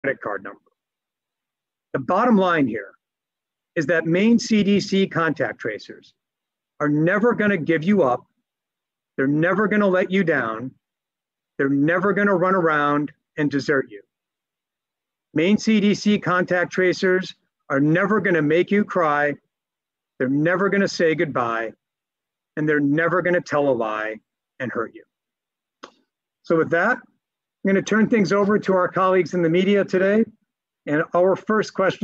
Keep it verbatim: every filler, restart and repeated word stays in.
credit card number. The bottom line here is that Maine C D C contact tracers are never going to give you up. They're never going to let you down. They're never going to run around and desert you. Maine C D C contact tracers are never going to make you cry. They're never going to say goodbye. And they're never going to tell a lie and hurt you. So with that, I'm going to turn things over to our colleagues in the media today. And our first question